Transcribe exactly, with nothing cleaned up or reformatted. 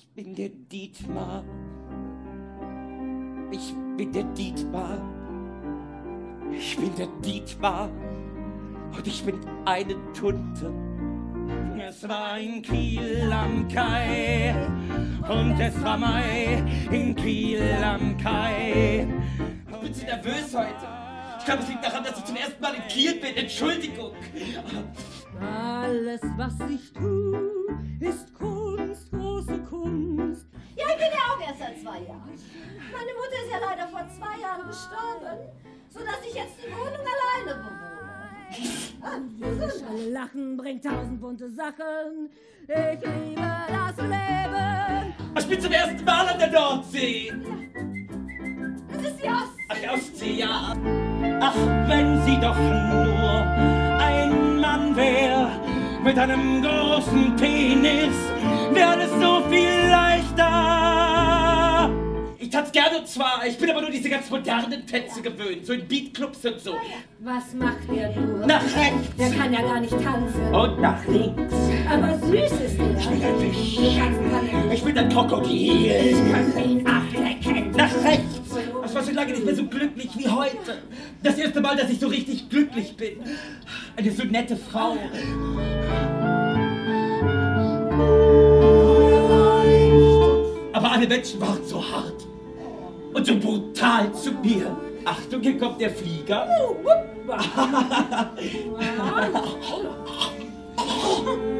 bin der Dietmar. Ich bin der Dietmar. Ich bin der Dietmar. Und ich bin eine Tunte. Es war in Kiel am Kai. Und es war Mai in Kiel am Kai. Ich bin zu nervös heute. Ich glaube, es liegt daran, dass ich zum ersten Mal in Kiel bin. Entschuldigung. Alles, was ich tue, ist Kunst, große Kunst. Ja, ich bin ja auch erst seit zwei Jahren. Meine Mutter ist ja leider vor zwei Jahren gestorben, sodass ich jetzt die Wohnung alleine bewohne. Jedes alle Lachen bringt tausend bunte Sachen. Ich liebe das Leben. Ich bin zum ersten Mal an der Nordsee. Das ist die Ostsee. Ach, die Ostsee, ja. Ach, wenn sie doch nur ein Mann wär, mit einem großen Penis, wäre alles so viel leichter. Ich tanze gerne zwar, ich bin aber nur diese ganz modernen Tänze gewöhnt, so in Beatclubs und so. Was macht der nur? Nach rechts Der kann ja gar nicht tanzen. und nach links. Aber süß ist der. Ich bin ein Fisch. Tanzen kann er nicht. Ich bin ein Krokodil. Ich kann ihn ablecken. Nach rechts. Ich war schon lange nicht mehr so glücklich wie heute. Das erste Mal, dass ich so richtig glücklich bin. Eine so nette Frau. Aber alle Menschen waren so hart und so brutal zu mir. Achtung, hier kommt der Flieger. Wow.